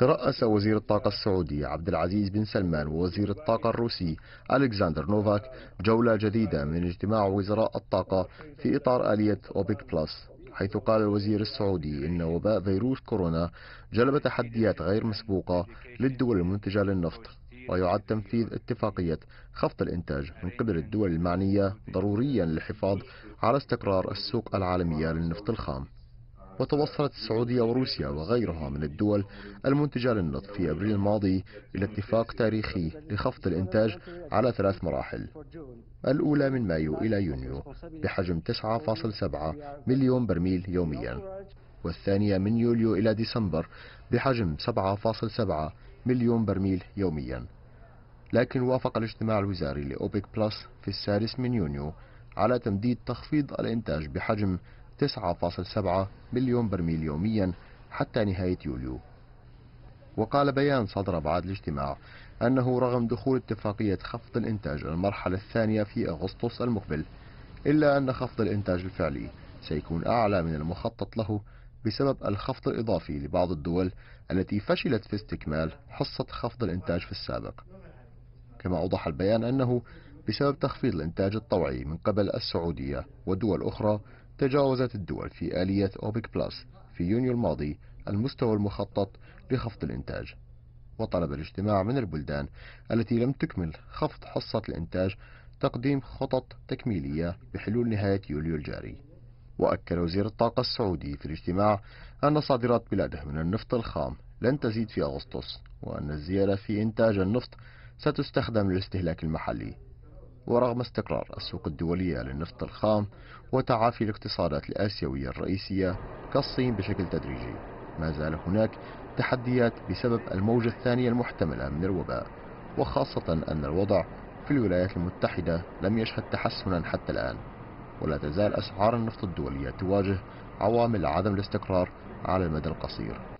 ترأس وزير الطاقة السعودي عبد العزيز بن سلمان ووزير الطاقة الروسي ألكسندر نوفاك جولة جديدة من اجتماع وزراء الطاقة في إطار آلية أوبك بلس، حيث قال الوزير السعودي إن وباء فيروس كورونا جلب تحديات غير مسبوقة للدول المنتجة للنفط، ويعد تنفيذ اتفاقية خفض الإنتاج من قبل الدول المعنية ضروريا للحفاظ على استقرار السوق العالمية للنفط الخام. وتوصلت السعودية وروسيا وغيرها من الدول المنتجة للنفط في أبريل الماضي إلى اتفاق تاريخي لخفض الإنتاج على 3 مراحل: الأولى من مايو إلى يونيو بحجم 9.7 مليون برميل يوميا، والثانية من يوليو إلى ديسمبر بحجم 7.7 مليون برميل يوميا. لكن وافق الاجتماع الوزاري لأوبك بلس في 6 يونيو على تمديد تخفيض الإنتاج بحجم 9.7 مليون برميل يوميا حتى نهاية يوليو. وقال بيان صدر بعد الاجتماع أنه رغم دخول اتفاقية خفض الإنتاج المرحلة الثانية في أغسطس المقبل، إلا أن خفض الإنتاج الفعلي سيكون أعلى من المخطط له بسبب الخفض الإضافي لبعض الدول التي فشلت في استكمال حصة خفض الإنتاج في السابق. كما أوضح البيان أنه بسبب تخفيض الإنتاج الطوعي من قبل السعودية ودول أخرى، تجاوزت الدول في آلية أوبك بلس في يونيو الماضي المستوى المخطط لخفض الإنتاج. وطلب الاجتماع من البلدان التي لم تكمل خفض حصة الإنتاج تقديم خطط تكميلية بحلول نهاية يوليو الجاري. وأكد وزير الطاقة السعودي في الاجتماع أن صادرات بلاده من النفط الخام لن تزيد في أغسطس، وأن الزيادة في إنتاج النفط ستستخدم للاستهلاك المحلي. ورغم استقرار السوق الدولية للنفط الخام وتعافي الاقتصادات الآسيوية الرئيسية كالصين بشكل تدريجي، ما زال هناك تحديات بسبب الموجة الثانية المحتملة من الوباء، وخاصة أن الوضع في الولايات المتحدة لم يشهد تحسنا حتى الآن، ولا تزال أسعار النفط الدولية تواجه عوامل عدم الاستقرار على المدى القصير.